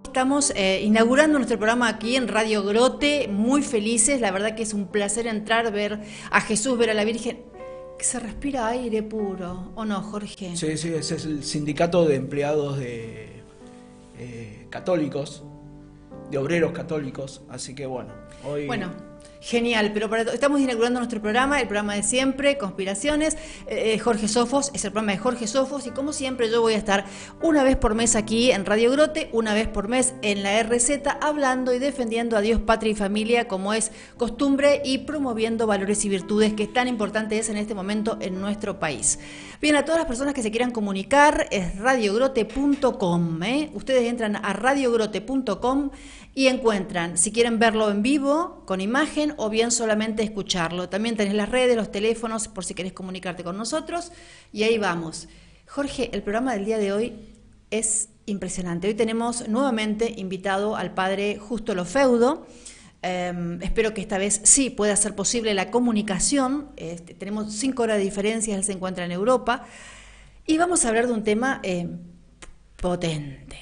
Estamos inaugurando nuestro programa aquí en Radio Grote, muy felices, la verdad que es un placer entrar, ver a Jesús, ver a la Virgen, que se respira aire puro, ¿o no, Jorge? Sí, sí, ese es el sindicato de empleados de católicos, de obreros católicos, así que bueno, hoy... Bueno, genial, pero estamos inaugurando nuestro programa, el programa de siempre, Conspiraciones. Jorge Sofos, es el programa de Jorge Sofos, y como siempre yo voy a estar una vez por mes aquí en Radio Grote, una vez por mes en la RZ, hablando y defendiendo a Dios, patria y familia, como es costumbre, y promoviendo valores y virtudes que tan importante es en este momento en nuestro país. Bien, a todas las personas que se quieran comunicar, es radiogrote.com, Ustedes entran a radiogrote.com y encuentran, si quieren verlo en vivo, con imagen, o bien solamente escucharlo. También tenés las redes, los teléfonos, por si querés comunicarte con nosotros, y ahí vamos. Jorge, el programa del día de hoy es impresionante. Hoy tenemos nuevamente invitado al padre Justo Lofeudo. Espero que esta vez sí pueda ser posible la comunicación. Tenemos 5 horas de diferencia, él se encuentra en Europa. Y vamos a hablar de un tema potente,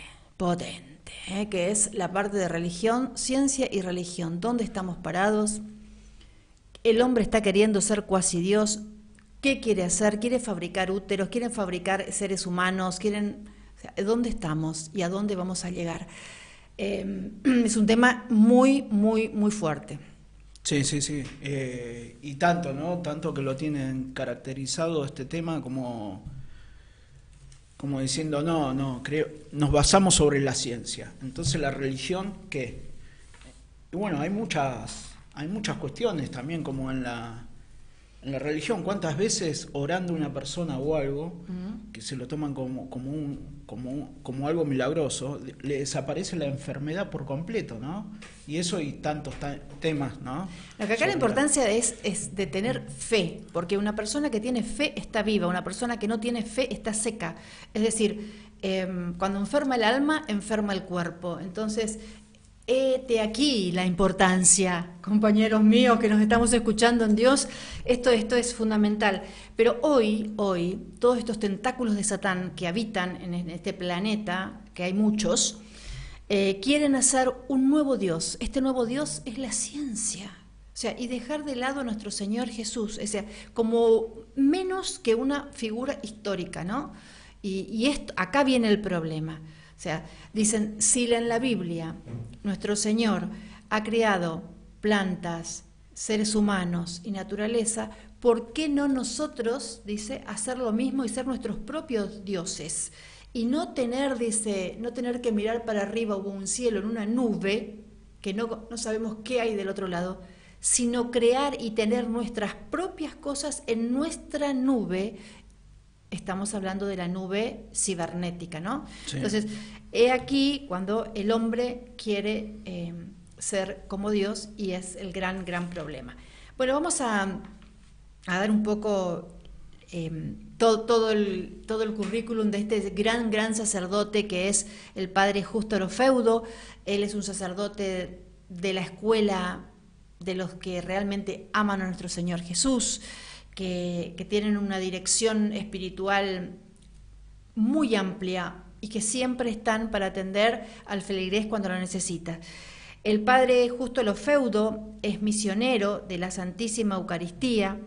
que es la parte de religión, ciencia y religión. ¿Dónde estamos parados? El hombre está queriendo ser cuasi Dios. ¿Qué quiere hacer? ¿Quiere fabricar úteros? ¿Quieren fabricar seres humanos? ¿Dónde estamos y a dónde vamos a llegar? Es un tema muy, muy, muy fuerte. Sí, sí, sí. Y tanto, ¿no? Tanto que lo tienen caracterizado este tema como diciendo, nos basamos sobre la ciencia. Entonces la religión, ¿qué? Y bueno, hay muchas cuestiones también, como en la religión. ¿Cuántas veces orando una persona o algo, que se lo toman como algo milagroso, le desaparece la enfermedad por completo, ¿no? Y eso y tantos temas, ¿no? Lo que acá la importancia es de tener fe, porque una persona que tiene fe está viva, una persona que no tiene fe está seca. Es decir, cuando enferma el alma, enferma el cuerpo. Entonces, hete aquí la importancia, compañeros míos que nos estamos escuchando en Dios, esto es fundamental. Pero hoy, todos estos tentáculos de Satán que habitan en este planeta, que hay muchos, quieren hacer un nuevo Dios. Este nuevo Dios es la ciencia. O sea, y dejar de lado a nuestro Señor Jesús, o sea, como menos que una figura histórica, ¿no? Y acá viene el problema. O sea, dicen, si en la Biblia nuestro Señor ha creado plantas, seres humanos y naturaleza, ¿por qué no nosotros, dice, hacer lo mismo y ser nuestros propios dioses? Y no tener que mirar para arriba o un cielo en una nube, que no sabemos qué hay del otro lado, sino crear y tener nuestras propias cosas en nuestra nube. Estamos hablando de la nube cibernética, ¿no? Sí. Entonces, he aquí cuando el hombre quiere ser como Dios, y es el gran problema. Bueno, vamos a dar un poco todo el currículum de este gran sacerdote que es el padre Justo Lofeudo. Él es un sacerdote de la escuela de los que realmente aman a nuestro Señor Jesús, que tienen una dirección espiritual muy amplia y que siempre están para atender al feligrés cuando lo necesita. El padre Justo Lofeudo es misionero de la Santísima Eucaristía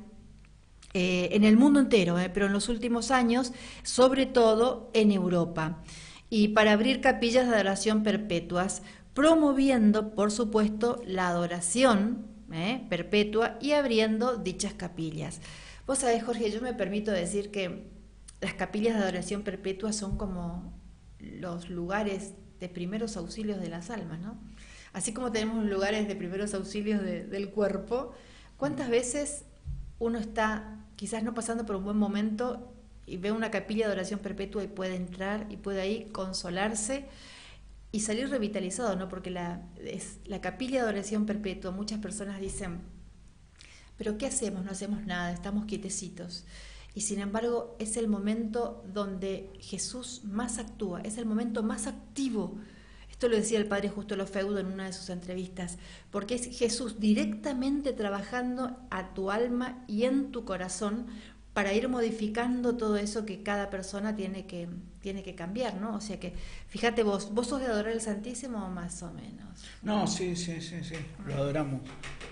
en el mundo entero, pero en los últimos años, sobre todo en Europa, y para abrir capillas de adoración perpetuas, promoviendo, por supuesto, la adoración perpetua y abriendo dichas capillas. Vos sabés, Jorge, yo me permito decir que las capillas de adoración perpetua son como los lugares de primeros auxilios de las almas, ¿no? Así como tenemos lugares de primeros auxilios del cuerpo, ¿cuántas veces uno está quizás no pasando por un buen momento y ve una capilla de adoración perpetua y puede entrar y puede ahí consolarse y salir revitalizado, ¿no? Porque la capilla de adoración perpetua, muchas personas dicen, ¿pero qué hacemos? No hacemos nada, estamos quietecitos. Y sin embargo, es el momento donde Jesús más actúa, es el momento más activo. Esto lo decía el padre Justo Lofeudo en una de sus entrevistas, porque es Jesús directamente trabajando a tu alma y en tu corazón para ir modificando todo eso que cada persona tiene que cambiar, ¿no? O sea que, fíjate vos sos de adorar el Santísimo más o menos. No, sí, lo adoramos.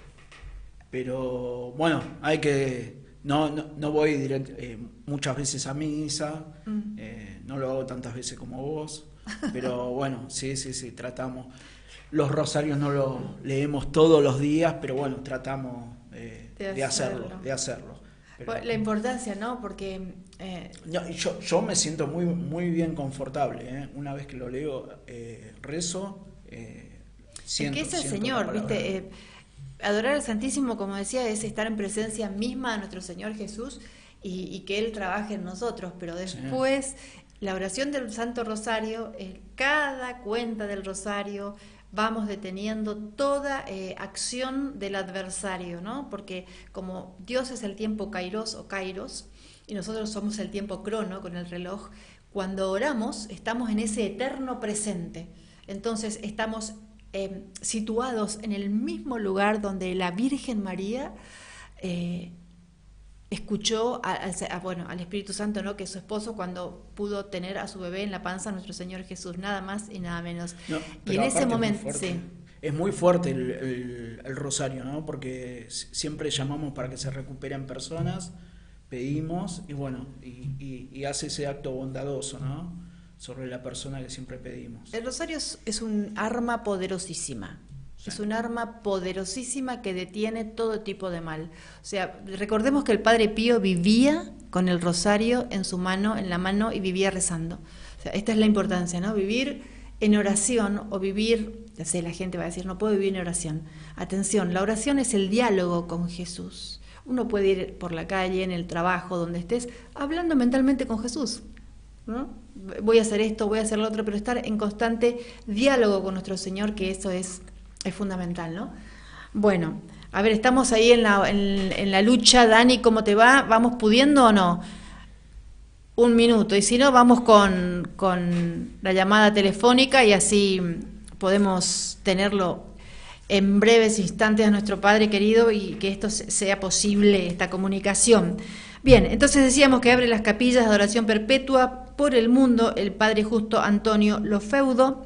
Pero bueno, hay que... No voy muchas veces a misa, no lo hago tantas veces como vos, pero bueno, sí, tratamos. Los rosarios no los leemos todos los días, pero bueno, tratamos de hacerlo. Pero, la importancia, ¿no? Porque... yo me siento muy bien confortable, una vez que lo leo, rezo, siento... Es que es el Señor, ¿viste? Adorar al Santísimo, como decía, es estar en presencia misma de nuestro Señor Jesús y que Él trabaje en nosotros, pero después la oración del Santo Rosario, cada cuenta del Rosario, vamos deteniendo toda acción del adversario, ¿no? Porque como Dios es el tiempo kairos o kairos, y nosotros somos el tiempo crono con el reloj, cuando oramos estamos en ese eterno presente. Entonces estamos situados en el mismo lugar donde la Virgen María escuchó al Espíritu Santo, ¿no? Que es su esposo, cuando pudo tener a su bebé en la panza, nuestro Señor Jesús, nada más y nada menos. No, y en ese momento es muy fuerte el rosario, ¿no? Porque siempre llamamos para que se recuperen personas, pedimos y bueno, y hace ese acto bondadoso, ¿no? Sobre la persona que siempre pedimos. El rosario es un arma poderosísima. Sí. Es un arma poderosísima que detiene todo tipo de mal. O sea, recordemos que el Padre Pío vivía con el rosario en su mano, en la mano, y vivía rezando. O sea, esta es la importancia, ¿no? Vivir en oración o vivir, ya sé, la gente va a decir, no puedo vivir en oración. Atención, la oración es el diálogo con Jesús. Uno puede ir por la calle, en el trabajo, donde estés, hablando mentalmente con Jesús, ¿no? Voy a hacer esto, voy a hacer lo otro, pero estar en constante diálogo con nuestro Señor, que eso es fundamental, ¿no? Bueno, a ver, estamos ahí en la lucha. Dani, ¿cómo te va? ¿Vamos pudiendo o no? Un minuto, y si no, vamos con la llamada telefónica y así podemos tenerlo en breves instantes a nuestro Padre querido y que esto sea posible, esta comunicación. Bien, entonces decíamos que abre las capillas de adoración perpetua por el mundo el Padre Justo Antonio Lofeudo.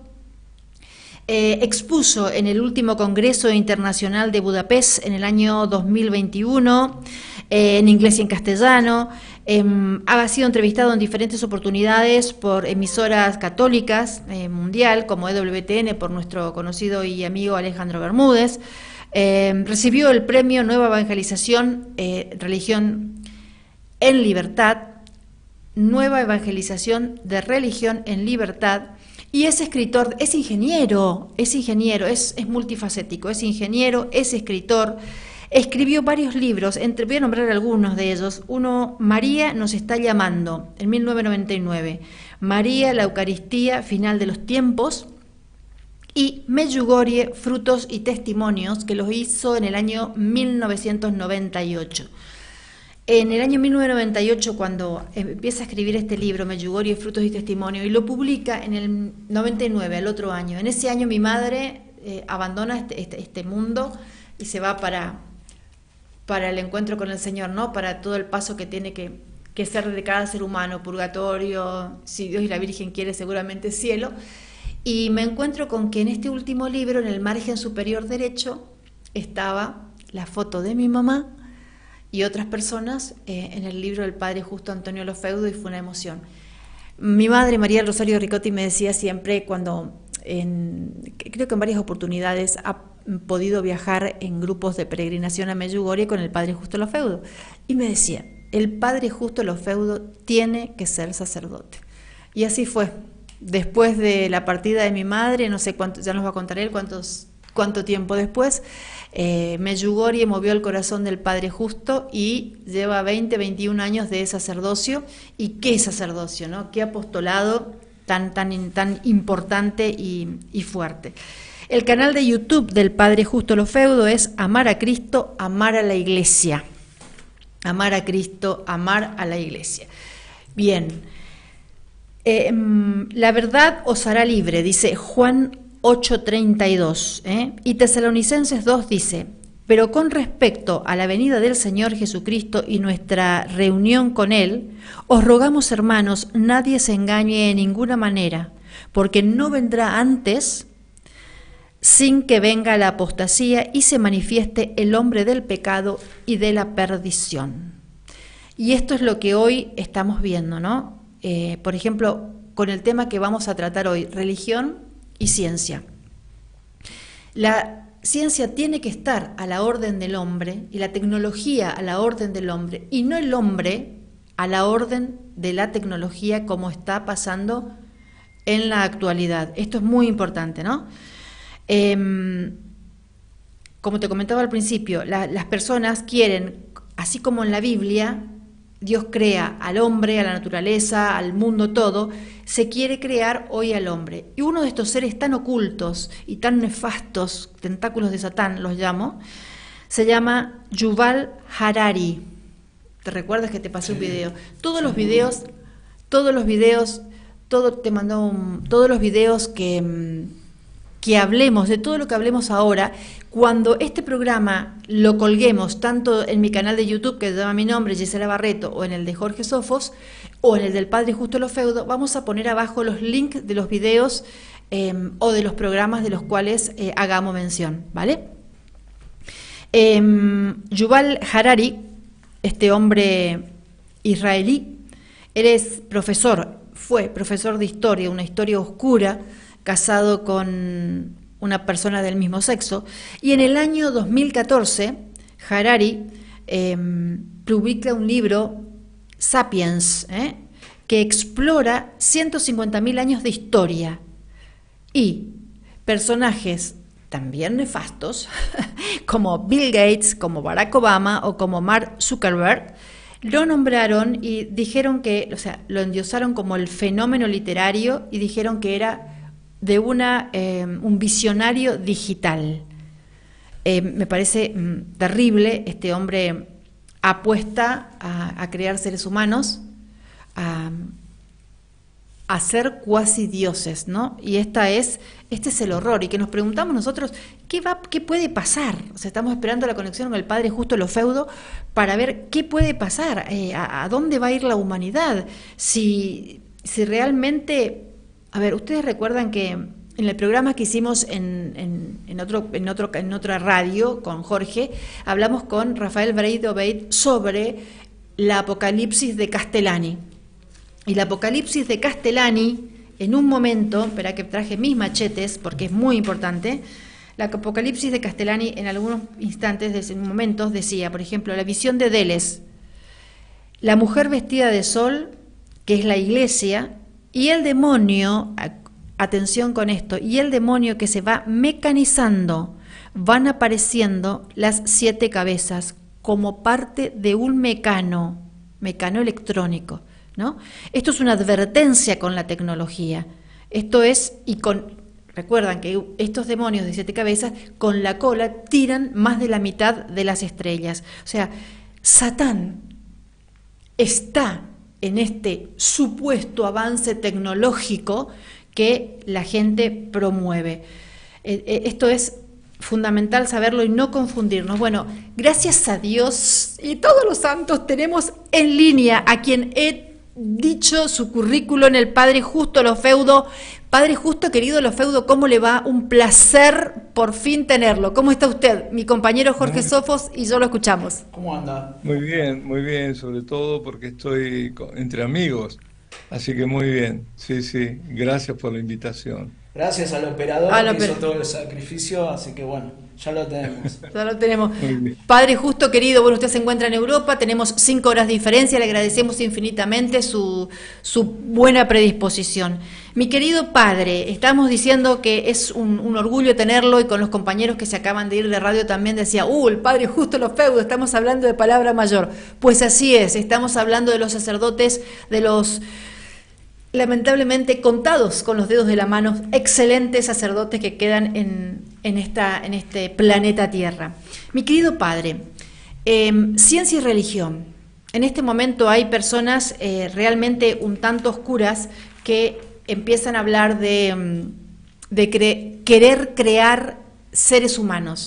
Expuso en el último Congreso Internacional de Budapest en el año 2021, en inglés y en castellano. Ha sido entrevistado en diferentes oportunidades por emisoras católicas mundial, como EWTN, por nuestro conocido y amigo Alejandro Bermúdez. Recibió el premio Nueva Evangelización, Religión en Libertad, Nueva Evangelización de Religión en Libertad, y es escritor, es ingeniero, es multifacético, es ingeniero, es escritor, escribió varios libros, voy a nombrar algunos de ellos. Uno, María nos está llamando, en 1999, María, la Eucaristía, final de los tiempos, y Medjugorje, frutos y testimonios, que los hizo en el año 1998. En el año 1998, cuando empieza a escribir este libro, Medjugorje, frutos y testimonios, y lo publica en el 99, al otro año. En ese año mi madre abandona este mundo y se va para el encuentro con el Señor, ¿no? Para todo el paso que tiene que ser de cada ser humano, purgatorio, si Dios y la Virgen quiere, seguramente cielo. Y me encuentro con que en este último libro, en el margen superior derecho, estaba la foto de mi mamá y otras personas en el libro del Padre Justo Antonio Lofeudo, y fue una emoción. Mi madre, María del Rosario Ricotti, me decía siempre, creo que en varias oportunidades ha podido viajar en grupos de peregrinación a Medjugorje con el Padre Justo Lofeudo, y me decía, el Padre Justo Lofeudo tiene que ser sacerdote. Y así fue. Después de la partida de mi madre, no sé cuánto, ya nos va a contar él cuánto tiempo después, Medjugorje movió el corazón del Padre Justo y lleva 21 años de sacerdocio. Y qué sacerdocio, ¿no? Qué apostolado tan importante y fuerte. El canal de YouTube del Padre Justo Lofeudo es Amar a Cristo, Amar a la Iglesia. Amar a Cristo, Amar a la Iglesia. Bien. La verdad os hará libre, dice Juan 8:32, y Tesalonicenses 2 dice, Pero con respecto a la venida del Señor Jesucristo y nuestra reunión con Él, os rogamos, hermanos, nadie se engañe en ninguna manera, porque no vendrá antes sin que venga la apostasía y se manifieste el hombre del pecado y de la perdición. Y esto es lo que hoy estamos viendo, ¿no? Por ejemplo, con el tema que vamos a tratar hoy, religión y ciencia. La ciencia tiene que estar a la orden del hombre y la tecnología a la orden del hombre y no el hombre a la orden de la tecnología como está pasando en la actualidad. Esto es muy importante, ¿no? Como te comentaba al principio, las personas quieren, así como en la Biblia, Dios crea al hombre, a la naturaleza, al mundo, todo, se quiere crear hoy al hombre. Y uno de estos seres tan ocultos y tan nefastos, tentáculos de Satán los llamo, se llama Yuval Harari. ¿Te recuerdas que te pasé un video? Todos los videos que hablemos, de todo lo que hablemos ahora, cuando este programa lo colguemos, tanto en mi canal de YouTube, que lleva mi nombre, Gisela Barreto, o en el de Jorge Sofos, o en el del Padre Justo Lofeudo, vamos a poner abajo los links de los videos o de los programas de los cuales hagamos mención, ¿vale? Yuval Harari, este hombre israelí, fue profesor de historia, una historia oscura, casado con una persona del mismo sexo, y en el año 2014 Harari publica un libro, Sapiens, que explora 150.000 años de historia y personajes también nefastos como Bill Gates, como Barack Obama o como Mark Zuckerberg, lo nombraron y dijeron que, o sea, lo endiosaron como el fenómeno literario y dijeron que era de un visionario digital. Me parece terrible. Este hombre apuesta a crear seres humanos, a ser cuasi dioses, ¿no? Y este es el horror, y que nos preguntamos nosotros, ¿qué puede pasar? O sea, estamos esperando la conexión con el Padre Justo Lofeudo para ver qué puede pasar, a dónde va a ir la humanidad, si realmente... A ver, ustedes recuerdan que en el programa que hicimos en otra radio con Jorge, hablamos con Rafael Breid sobre la Apocalipsis de Castellani. Y la Apocalipsis de Castellani, en un momento, espera que traje mis machetes porque es muy importante, la Apocalipsis de Castellani en algunos instantes, en momentos, decía, por ejemplo, la visión de Deles, la mujer vestida de sol, que es la iglesia, y el demonio, atención con esto, y el demonio que se va mecanizando, van apareciendo las 7 cabezas como parte de un mecano electrónico, ¿no? Esto es una advertencia con la tecnología. Esto es, recuerdan que estos demonios de 7 cabezas con la cola tiran más de la mitad de las estrellas. O sea, Satán está en este supuesto avance tecnológico que la gente promueve. Esto es fundamental saberlo y no confundirnos. Bueno, gracias a Dios y todos los santos tenemos en línea a quien he dicho su currículo en el Padre Justo Lofeudo. Padre Justo, querido Lofeudo, ¿cómo le va? Un placer por fin tenerlo. ¿Cómo está usted? Mi compañero Jorge Sofos y yo lo escuchamos. ¿Cómo anda? Muy bien, sobre todo porque estoy entre amigos, así que muy bien. Sí, gracias por la invitación. Gracias al operador que hizo todo el sacrificio, así que bueno, ya lo tenemos. Ya lo tenemos. Padre Justo, querido, bueno, usted se encuentra en Europa, tenemos 5 horas de diferencia, le agradecemos infinitamente su buena predisposición. Mi querido padre, estamos diciendo que es un orgullo tenerlo, y con los compañeros que se acaban de ir de radio también decía, el Padre Justo Lofeudo, estamos hablando de palabra mayor. Pues así es, estamos hablando de los sacerdotes, de los lamentablemente contados con los dedos de la mano, excelentes sacerdotes que quedan en este planeta Tierra. Mi querido padre, ciencia y religión. En este momento hay personas realmente un tanto oscuras que empiezan a hablar de querer crear seres humanos.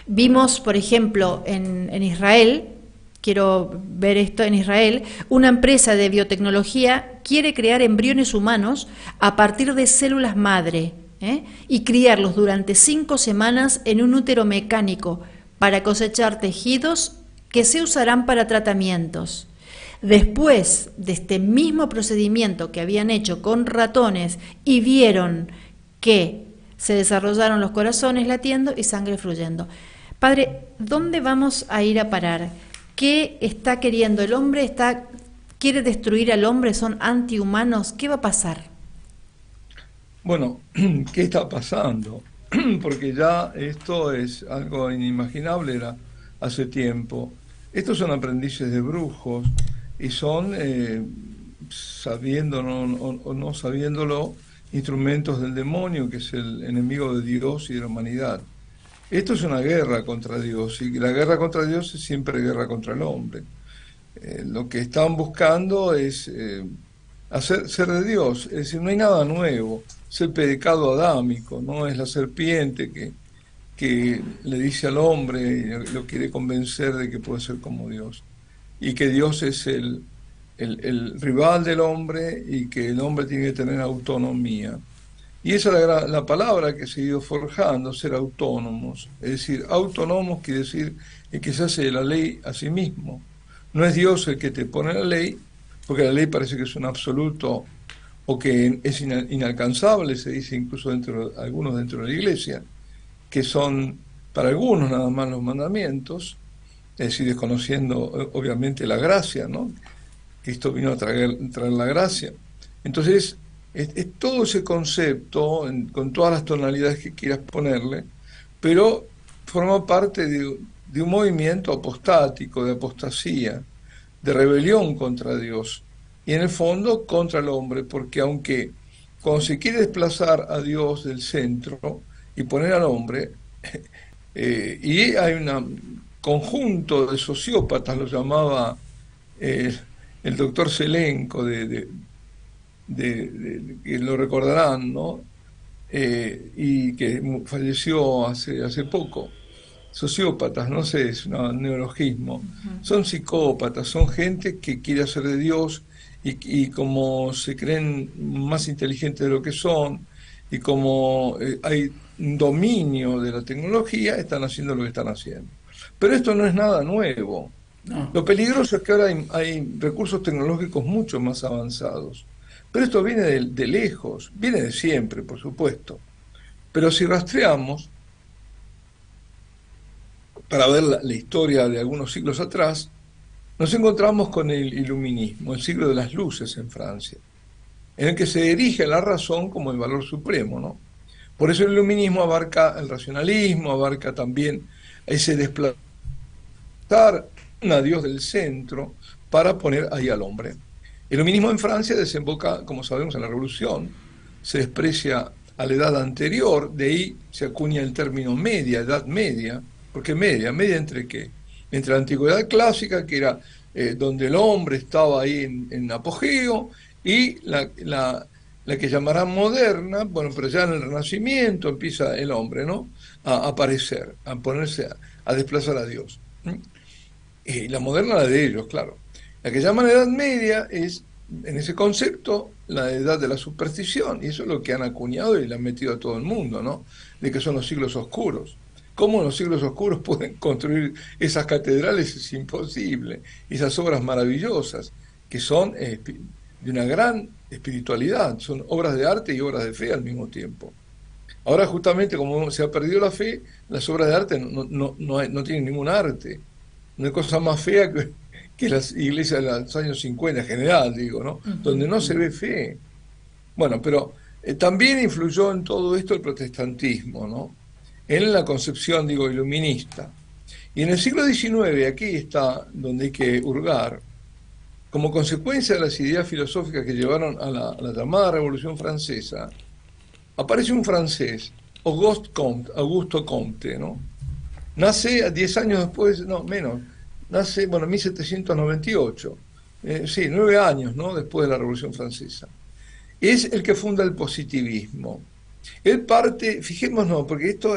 Vimos, por ejemplo, en Israel, quiero ver esto en Israel, una empresa de biotecnología quiere crear embriones humanos a partir de células madre, y criarlos durante 5 semanas en un útero mecánico para cosechar tejidos que se usarán para tratamientos. Después de este mismo procedimiento que habían hecho con ratones y vieron que se desarrollaron los corazones latiendo y sangre fluyendo. Padre, ¿dónde vamos a ir a parar? ¿Qué está queriendo el hombre? ¿Quiere destruir al hombre? ¿Son antihumanos? ¿Qué va a pasar? Bueno, ¿qué está pasando? Porque ya esto es algo inimaginable, era hace tiempo. Estos son aprendices de brujos y son, sabiendo o no sabiéndolo, instrumentos del demonio, que es el enemigo de Dios y de la humanidad. Esto es una guerra contra Dios, y la guerra contra Dios es siempre guerra contra el hombre. Lo que están buscando es ser de Dios, es decir, no hay nada nuevo, es el pecado adámico, ¿no? Es la serpiente que le dice al hombre y lo quiere convencer de que puede ser como Dios, y que Dios es el rival del hombre y que el hombre tiene que tener autonomía. Y esa es la palabra que se ha ido forjando, ser autónomos. Es decir, autónomos quiere decir el que se hace la ley a sí mismo. No es Dios el que te pone la ley, porque la ley parece que es un absoluto o que es inalcanzable, se dice incluso algunos dentro de la iglesia, que son para algunos nada más los mandamientos, es decir, desconociendo obviamente la gracia, ¿no? Cristo vino a traer la gracia. Entonces, es todo ese concepto, con todas las tonalidades que quieras ponerle, pero forma parte de un movimiento apostático, de apostasía, de rebelión contra Dios, y en el fondo contra el hombre, porque aunque cuando se quiere desplazar a Dios del centro y poner al hombre, y hay un conjunto de sociópatas, lo llamaba el doctor Selenco, que lo recordarán, ¿no? Y que falleció hace poco. Sociópatas, no sé, es un neologismo. Son psicópatas, son gente que quiere hacer de Dios y como se creen más inteligentes de lo que son y como hay un dominio de la tecnología, están haciendo lo que están haciendo. Pero esto no es nada nuevo. No. Lo peligroso es que ahora hay recursos tecnológicos mucho más avanzados. Pero esto viene de lejos, viene de siempre, por supuesto. Pero si rastreamos, para ver la historia de algunos siglos atrás, nos encontramos con el iluminismo, el siglo de las luces en Francia, en el que se erige la razón como el valor supremo, ¿no? Por eso el iluminismo abarca el racionalismo, abarca también ese desplazar a Dios del centro para poner ahí al hombre. El iluminismo en Francia desemboca, como sabemos, en la Revolución, se desprecia a la edad anterior, de ahí se acuña el término media, edad media. ¿Por qué media? ¿Media entre qué? Entre la antigüedad clásica, que era donde el hombre estaba ahí en apogeo, y la que llamarán moderna, bueno, pero ya en el Renacimiento empieza el hombre, ¿no? A aparecer, a ponerse, a desplazar a Dios. Y la moderna, la de ellos, claro. La que llaman Edad Media es, en ese concepto, la edad de la superstición, y eso es lo que han acuñado y le han metido a todo el mundo, ¿no? De que son los siglos oscuros. ¿Cómo en los siglos oscuros pueden construir esas catedrales? Es imposible. Esas obras maravillosas, que son de una gran espiritualidad, son obras de arte y obras de fe al mismo tiempo. Ahora, justamente, como se ha perdido la fe, las obras de arte no tienen ningún arte. No hay cosa más fea que las iglesias de los años 50 en general, digo, ¿no? Donde no se ve fe. Bueno, pero también influyó en todo esto el protestantismo, ¿no? En la concepción, digo, iluminista. Y en el siglo XIX, aquí está donde hay que hurgar, como consecuencia de las ideas filosóficas que llevaron a la llamada Revolución Francesa, aparece un francés, Augusto Comte, ¿no? Nace 10 años después, no, menos, nace, bueno, en 1798, sí, 9 años, ¿no?, después de la Revolución Francesa. Es el que funda el positivismo. Él parte, fijémonos, porque esto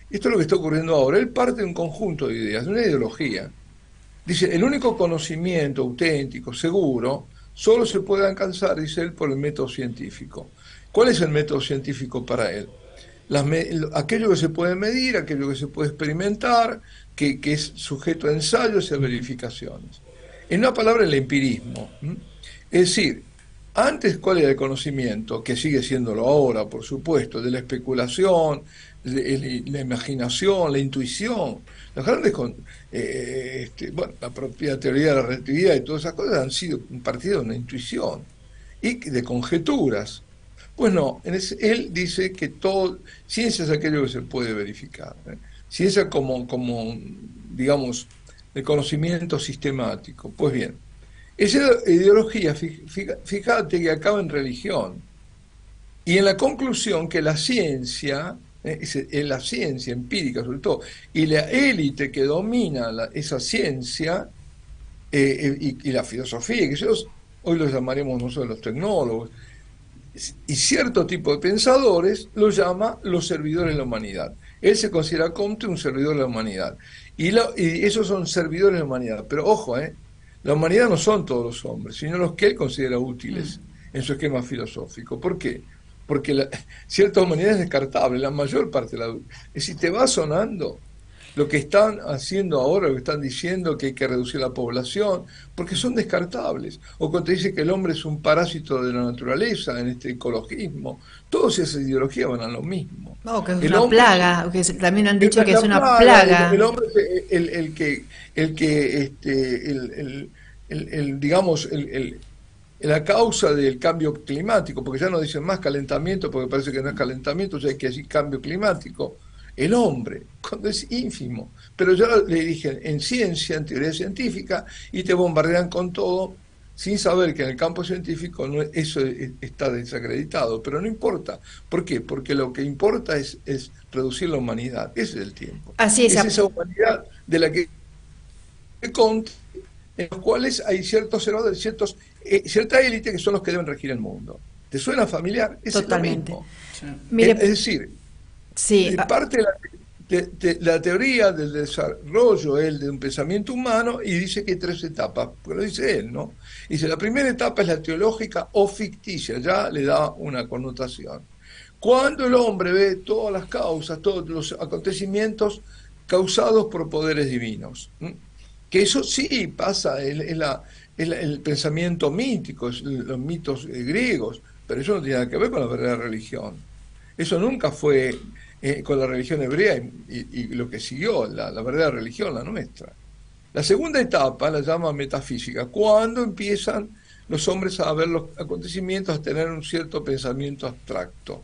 esto es lo que está ocurriendo ahora. Él parte de un conjunto de ideas, de una ideología. Dice, el único conocimiento auténtico, seguro, solo se puede alcanzar, dice él, por el método científico. ¿Cuál es el método científico para él? Aquello que se puede medir, aquello que se puede experimentar, que es sujeto a ensayos y a verificaciones. En una palabra, el empirismo. Es decir, antes, ¿cuál era el conocimiento? Que sigue siéndolo ahora, por supuesto, de la especulación, de la imaginación, la intuición. Los grandes, bueno, la propia teoría de la relatividad y todas esas cosas han sido partido de una intuición y de conjeturas. Pues no, él dice que ciencia es aquello que se puede verificar. Ciencia como, digamos, el conocimiento sistemático. Pues bien, esa ideología, fíjate que acaba en religión y en la conclusión que la ciencia, la ciencia empírica sobre todo, y la élite que domina esa ciencia y la filosofía, que hoy los llamaremos nosotros los tecnólogos, y cierto tipo de pensadores lo llama los servidores de la humanidad. Él se considera Comte un servidor de la humanidad. Y esos son servidores de la humanidad. Pero ojo, la humanidad no son todos los hombres, sino los que él considera útiles en su esquema filosófico. ¿Por qué? Porque cierta humanidad es descartable, la mayor parte de la... Es decir, te va sonando lo que están haciendo ahora, lo que están diciendo que hay que reducir la población, porque son descartables. O cuando te dice que el hombre es un parásito de la naturaleza, en este ecologismo, todas esas ideologías van a lo mismo. No, que es una plaga, que también han dicho que es una plaga. El hombre es digamos, la causa del cambio climático, porque ya no dicen más calentamiento, porque parece que no es calentamiento, ya hay que decir cambio climático. El hombre, cuando es ínfimo, pero ya le dije en ciencia, en teoría científica, y te bombardean con todo, sin saber que en el campo científico eso está desacreditado, pero no importa. ¿Por qué? Porque lo que importa es reducir la humanidad, ese es el tiempo. Así es esa humanidad de la que Comte, en los cuales hay cierta élite que son los que deben regir el mundo. ¿Te suena familiar? Totalmente. Es lo mismo. Sí. Mire, es decir, sí, parte de la teoría del desarrollo de un pensamiento humano, y dice que hay 3 etapas, porque lo dice él, ¿no? Dice, la primera etapa es la teológica o ficticia, ya le da una connotación. Cuando el hombre ve todas las causas, todos los acontecimientos causados por poderes divinos, que eso sí pasa, el pensamiento mítico, los mitos griegos, pero eso no tiene nada que ver con la verdadera religión. Eso nunca fue con la religión hebrea y lo que siguió, la verdadera religión, la nuestra. La segunda etapa la llama metafísica, cuando empiezan los hombres a ver los acontecimientos, a tener un cierto pensamiento abstracto.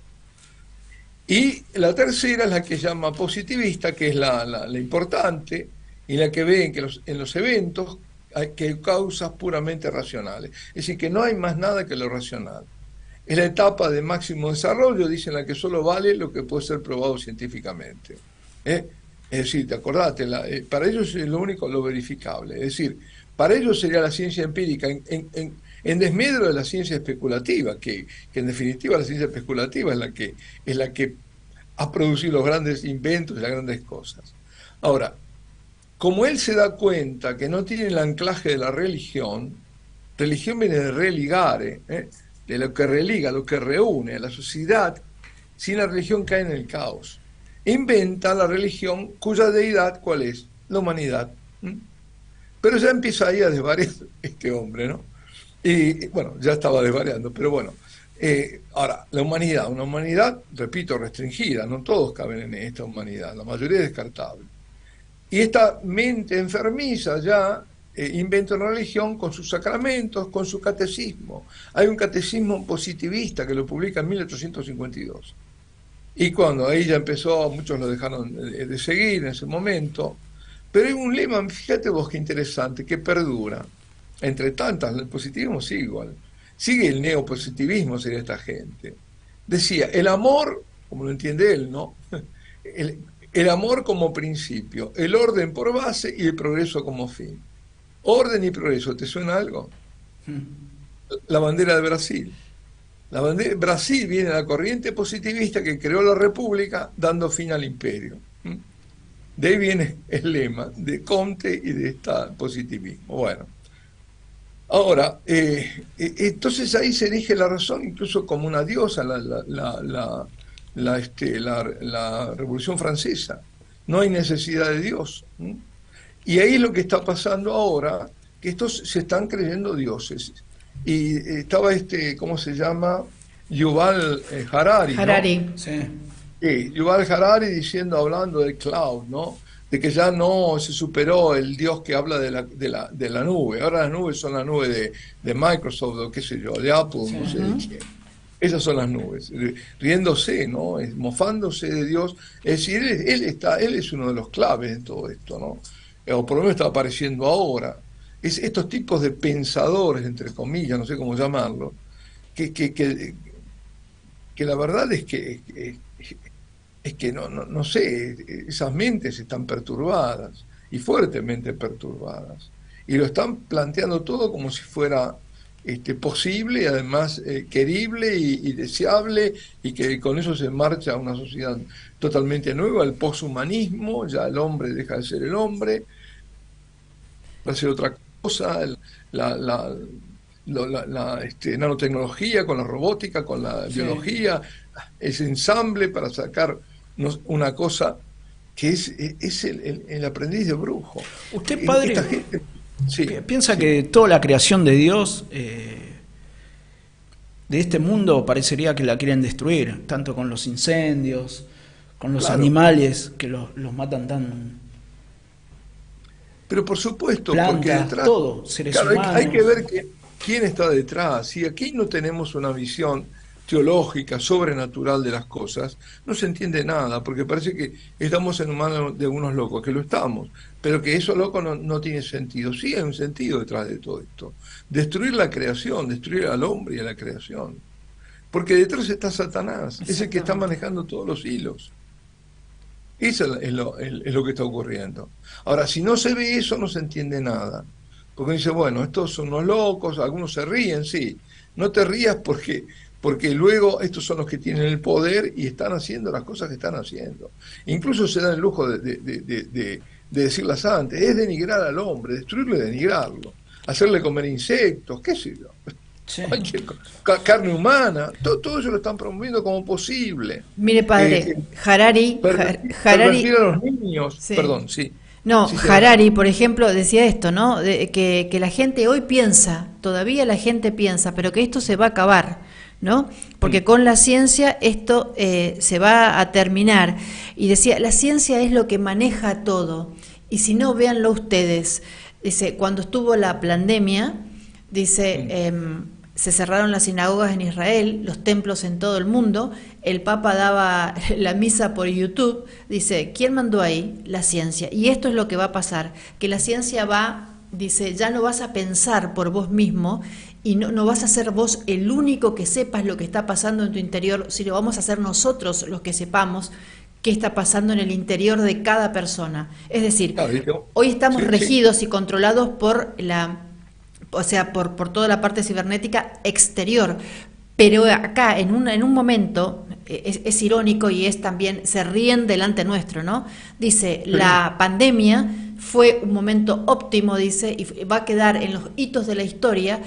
Y la tercera es la que llama positivista, que es la importante, y la que ven que en los eventos hay causas puramente racionales. Es decir, que no hay más nada que lo racional. Es la etapa de máximo desarrollo, dicen, la que solo vale lo que puede ser probado científicamente. Es decir, te acordate, para ellos es lo único, lo verificable. Es decir, para ellos sería la ciencia empírica en desmedro de la ciencia especulativa, que en definitiva la ciencia especulativa es la que ha producido los grandes inventos y las grandes cosas. Ahora, como él se da cuenta que no tiene el anclaje de la religión viene de religare, de lo que religa, lo que reúne a la sociedad, sin la religión cae en el caos. Inventa la religión cuya deidad, ¿cuál es? La humanidad. Pero ya empieza ahí a desvariar este hombre, ¿no? Y bueno, ya estaba desvariando, pero bueno. Ahora, la humanidad, una humanidad, repito, restringida, no todos caben en esta humanidad, la mayoría es descartable. Y esta mente enfermiza ya inventa una religión con sus sacramentos, con su catecismo. Hay un catecismo positivista que lo publica en 1852. Y cuando ahí ya empezó, muchos lo dejaron de seguir en ese momento. Pero hay un lema, fíjate vos qué interesante, que perdura. Entre tantas, el positivismo sigue igual. Sigue el neopositivismo, sería esta gente. Decía, el amor, como lo entiende él, ¿no? El amor como principio, el orden por base y el progreso como fin. Orden y progreso, ¿te suena algo? La bandera de Brasil. Brasil viene de la corriente positivista que creó la república dando fin al imperio. De ahí viene el lema de Comte y de esta positivismo. Bueno, ahora, entonces ahí se erige la razón incluso como una diosa, la Revolución Francesa. No hay necesidad de Dios. Y ahí es lo que está pasando ahora, que estos se están creyendo dioses. Y estaba ¿cómo se llama? Yuval Harari, ¿no? Harari. Sí. Yuval Harari hablando del cloud, ¿no? De que ya no se superó el Dios que habla de la nube. Ahora las nubes son las nubes de Microsoft o qué sé yo, de Apple, sí, no sé de quién. Esas son las nubes, riéndose, ¿no? Mofándose de Dios. Es decir, él es uno de los claves en todo esto, ¿no? O por lo menos está apareciendo ahora. Estos tipos de pensadores, entre comillas, no sé cómo llamarlo, que la verdad es que no sé, esas mentes están perturbadas y fuertemente perturbadas. Y lo están planteando todo como si fuera posible y además querible y deseable, y que con eso se marcha una sociedad totalmente nueva, el poshumanismo, ya el hombre deja de ser el hombre, va a ser otra cosa, la nanotecnología con la robótica, con la biología, ese ensamble para sacar una cosa que es el aprendiz de brujo. Usted, padre, esta gente, piensa que toda la creación de Dios, de este mundo, parecería que la quieren destruir, tanto con los incendios, con los animales que los matan tan... Pero por supuesto, plantas, porque detrás, todo, seres humanos. hay que ver quién está detrás. Y aquí no tenemos una visión teológica, sobrenatural de las cosas, no se entiende nada, porque parece que estamos en manos de unos locos, que lo estamos, pero que eso loco no tiene sentido. Sí hay un sentido detrás de todo esto. Destruir la creación, destruir al hombre y a la creación. Porque detrás está Satanás, es el que está manejando todos los hilos. Eso es lo que está ocurriendo. Ahora, si no se ve eso, no se entiende nada. Porque dice, bueno, estos son unos locos, algunos se ríen, sí. No te rías porque luego estos son los que tienen el poder y están haciendo las cosas que están haciendo. Incluso se dan el lujo de decirlas antes. Es denigrar al hombre, destruirlo y denigrarlo. Hacerle comer insectos, qué sé yo. Sí. Carne humana, todo eso lo están promoviendo como posible. Mire, padre, Harari pervertir a los niños, sí. Perdón, sí. No, sí, Harari, por ejemplo, decía esto, ¿no? Que la gente hoy piensa, todavía la gente piensa, pero que esto se va a acabar, ¿no? Porque con la ciencia esto se va a terminar. Y decía, la ciencia es lo que maneja todo. Y si no, véanlo ustedes. Dice, cuando estuvo la pandemia, dice, se cerraron las sinagogas en Israel, los templos en todo el mundo, el Papa daba la misa por YouTube, dice, ¿quién mandó ahí? La ciencia. Y esto es lo que va a pasar, que la ciencia va, dice, ya no vas a pensar por vos mismo y no vas a ser vos el único que sepas lo que está pasando en tu interior, sino vamos a ser nosotros los que sepamos qué está pasando en el interior de cada persona. Es decir, hoy estamos regidos y controlados por por toda la parte cibernética exterior, pero acá en un momento es irónico y es también, se ríen delante nuestro, ¿no? Dice, la pandemia fue un momento óptimo, dice, y va a quedar en los hitos de la historia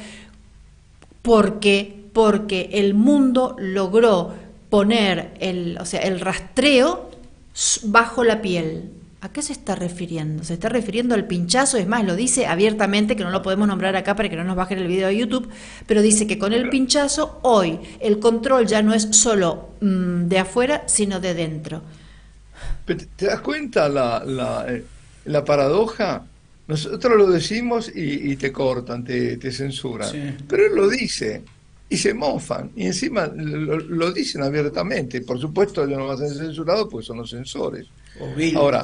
porque el mundo logró poner el rastreo bajo la piel. ¿A qué se está refiriendo? Se está refiriendo al pinchazo, es más, lo dice abiertamente, que no lo podemos nombrar acá para que no nos bajen el video de YouTube, pero dice que con el pinchazo hoy el control ya no es solo de afuera, sino de dentro. ¿Te das cuenta la paradoja? Nosotros lo decimos y te cortan, te censuran, sí. Pero él lo dice y se mofan, y encima lo dicen abiertamente. Por supuesto, ellos no van a ser censurados porque son los censores. Obvio. Ahora,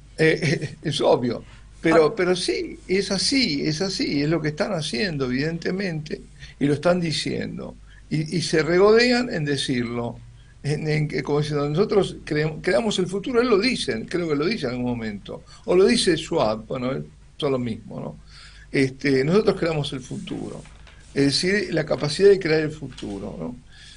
es obvio, pero sí, es así, es lo que están haciendo, evidentemente, y lo están diciendo, y se regodean en decirlo, como diciendo, nosotros creamos el futuro, él lo dice, creo que lo dice en algún momento, o lo dice Schwab, bueno, es lo mismo, ¿no? Nosotros creamos el futuro, es decir, la capacidad de crear el futuro, ¿no?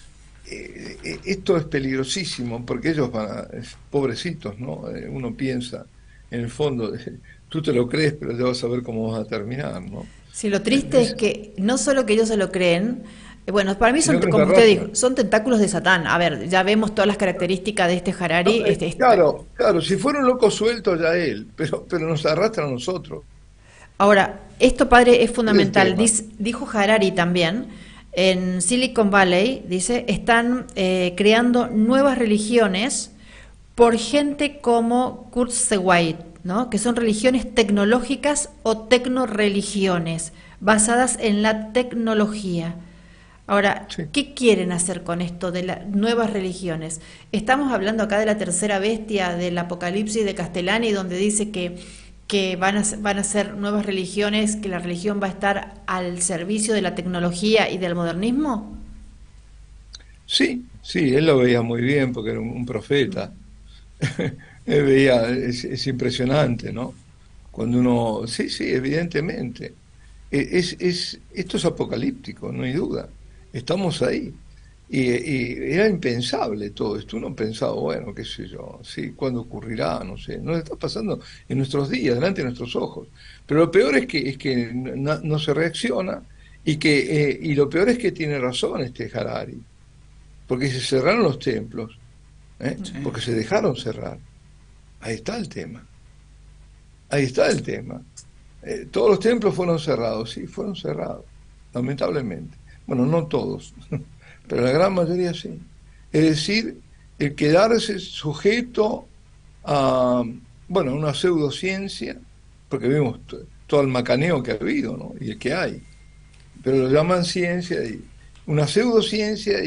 esto es peligrosísimo porque ellos pobrecitos, ¿no? Uno piensa, en el fondo, tú te lo crees, pero ya vas a ver cómo vas a terminar, ¿no? Sí, lo triste es que no solo que ellos se lo creen, bueno, para mí Sino son, que nos como usted dijo, arrastran. son tentáculos de Satán. A ver, ya vemos todas las características de este No, Harari. claro, claro, si fuera un loco suelto ya él, pero nos arrastra a nosotros. Ahora, esto, padre, es Es el fundamental. tema. Dijo Harari también, en Silicon Valley, dice, están creando nuevas religiones por gente como Kurt Seward, ¿no? Que son religiones tecnológicas o tecnoreligiones, basadas en la tecnología. Ahora, Sí. ¿qué quieren hacer con esto de las nuevas religiones? Estamos hablando acá de la tercera bestia del Apocalipsis de Castellani, donde dice que van a ser nuevas religiones, que la religión va a estar al servicio de la tecnología y del modernismo. Sí, sí, él lo veía muy bien porque era un profeta. Él veía, es impresionante, ¿no? Cuando uno, sí, sí, evidentemente. Esto es apocalíptico, no hay duda. Estamos ahí. Y era impensable todo esto. Uno pensaba, bueno, qué sé yo, sí, ¿cuándo ocurrirá? No sé. Nos está pasando en nuestros días, delante de nuestros ojos. Pero lo peor es que no se reacciona y lo peor es que tiene razón este Harari, porque se cerraron los templos, ¿eh? Sí. Porque se dejaron cerrar. Ahí está el tema. Ahí está el tema. Todos los templos fueron cerrados, sí, fueron cerrados, lamentablemente. Bueno, no todos, pero la gran mayoría sí. Es decir, el quedarse sujeto a, bueno, una pseudociencia, porque vemos todo el macaneo que ha habido, ¿no? Y el que hay, pero lo llaman ciencia, y una pseudociencia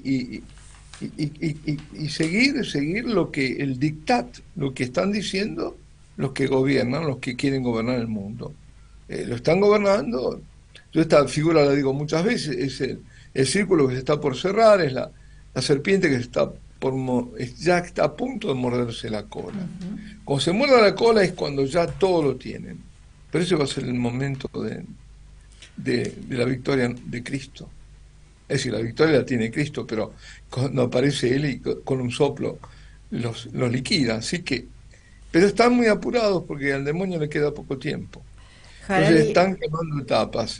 y seguir lo que el dictat, lo que están diciendo los que gobiernan, los que quieren gobernar el mundo. Lo están gobernando. Yo esta figura la digo muchas veces, es el círculo que se está por cerrar, es la serpiente que se está ya está a punto de morderse la cola. Cuando se muerda la cola es cuando ya todo lo tienen. Pero ese va a ser el momento de la victoria de Cristo. Es decir, la victoria la tiene Cristo, pero cuando aparece Él y con un soplo los liquida. Así que, pero están muy apurados porque al demonio le queda poco tiempo. Entonces Harari, están quemando etapas.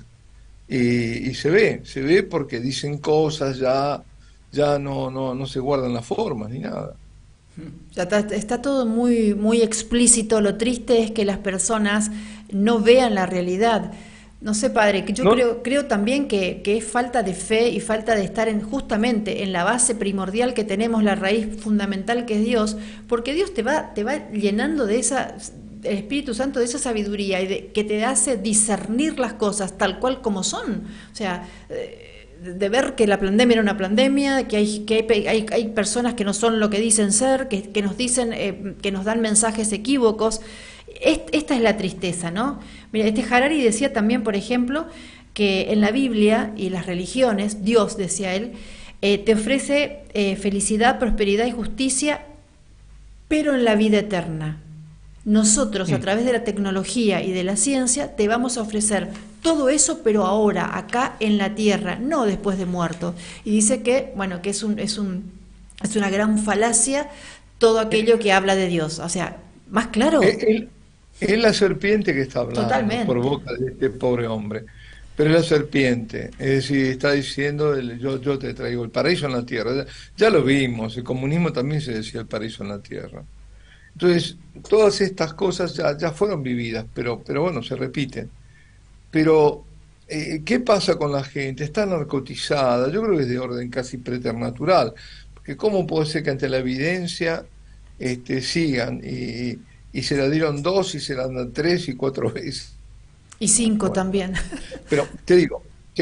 Y se ve porque dicen cosas, ya no se guardan las formas ni nada. ya está todo muy, muy explícito. Lo triste es que las personas no vean la realidad. No sé, padre, que yo No, creo también que es falta de fe y falta de estar justamente en la base primordial que tenemos, la raíz fundamental que es Dios, porque Dios te va llenando de el Espíritu Santo, de esa sabiduría que te hace discernir las cosas tal cual como son. O sea, de ver que la pandemia era una pandemia, hay personas que no son lo que dicen ser, que nos dicen, que nos dan mensajes equívocos. Esta es la tristeza, ¿no? Mira, este Harari decía también, por ejemplo, que en la Biblia y las religiones, Dios, decía él, te ofrece felicidad, prosperidad y justicia, pero en la vida eterna. Nosotros, a mm, través de la tecnología y de la ciencia, te vamos a ofrecer todo eso, pero ahora, acá en la tierra, no después de muerto. Y dice que, bueno, que es una gran falacia todo aquello que habla de Dios. O sea, más claro, él, es la serpiente que está hablando por totalmente. boca de este pobre hombre. Pero es la serpiente, es decir, está diciendo, yo te traigo el paraíso en la tierra. Ya lo vimos, el comunismo también se decía el paraíso en la tierra. Entonces, todas estas cosas ya fueron vividas, pero bueno, se repiten. Pero, ¿qué pasa con la gente? Está narcotizada, yo creo que es de orden casi preternatural, porque ¿cómo puede ser que ante la evidencia sigan y se la dieron dos y se la dan tres y cuatro veces? Y 5 Bueno, también. pero te digo,